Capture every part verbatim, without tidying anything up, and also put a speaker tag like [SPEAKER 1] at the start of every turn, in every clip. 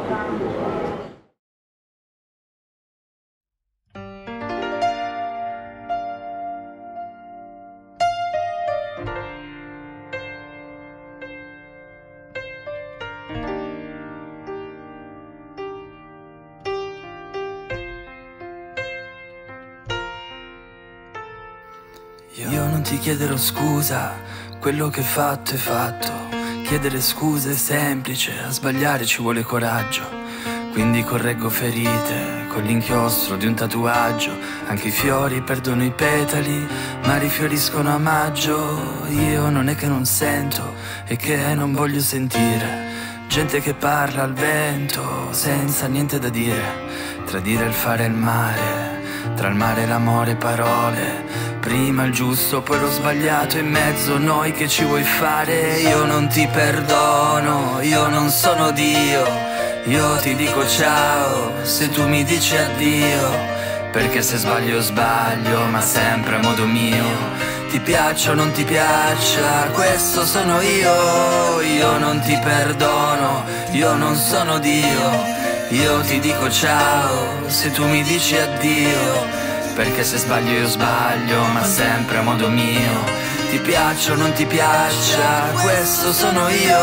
[SPEAKER 1] Io non ti chiederò scusa, quello che hai fatto è fatto. Chiedere scuse è semplice, a sbagliare ci vuole coraggio. Quindi correggo ferite con l'inchiostro di un tatuaggio. Anche i fiori perdono i petali, ma rifioriscono a maggio. Io non è che non sento, è che non voglio sentire gente che parla al vento senza niente da dire. Tradire il fare e il mare, tra il mare e l'amore parole. Prima il giusto, poi lo sbagliato, in mezzo noi che ci vuoi fare? Io non ti perdono, io non sono Dio. Io ti dico ciao se tu mi dici addio, perché se sbaglio sbaglio, ma sempre a modo mio. Ti piaccia o non ti piaccia, questo sono io. Io non ti perdono, io non sono Dio. Io ti dico ciao se tu mi dici addio, perché se sbaglio io sbaglio, ma sempre a modo mio. Ti piaccia o non ti piaccia, questo sono io.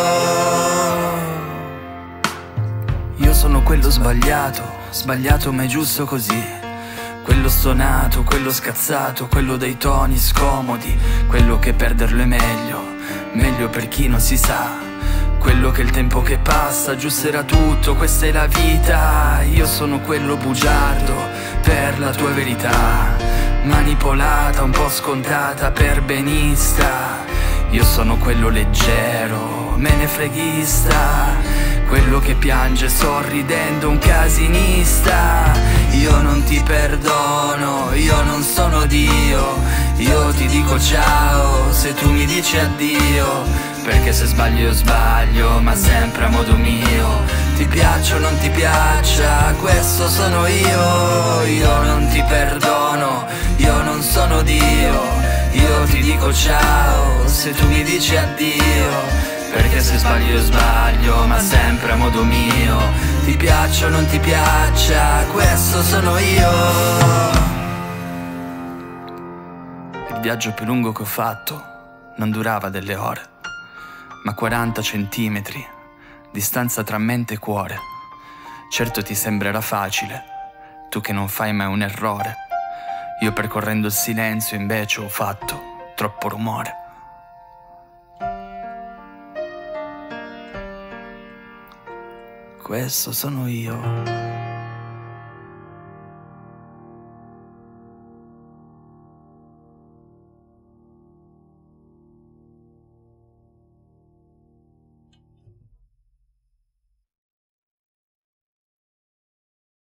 [SPEAKER 1] Io sono quello sbagliato, sbagliato ma è giusto così. Quello stonato, quello scazzato, quello dai toni scomodi. Quello che perderlo è meglio, meglio per chi non si sa. Quello che il tempo che passa aggiusterà tutto, questa è la vita. Io sono quello bugiardo per la tua verità, manipolata, un po' scontata per benista. Io sono quello leggero, menefreghista, quello che piange sorridendo, un casinista. Io non ti perdono, io non sono Dio. Io ti dico ciao se tu mi dici addio, perché se sbaglio io sbaglio, ma sempre a modo mio. Ti piaccia o non ti piaccia, questo sono io. Io non ti perdono, io non sono Dio. Io ti dico ciao se tu mi dici addio, perché se sbaglio io sbaglio, ma sempre a modo mio. Ti piaccia o non ti piaccia, questo sono io. Il viaggio più lungo che ho fatto non durava delle ore, ma quaranta centimetri, distanza tra mente e cuore. Certo ti sembrerà facile, tu che non fai mai un errore. Io percorrendo il silenzio invece ho fatto troppo rumore. Questo sono io.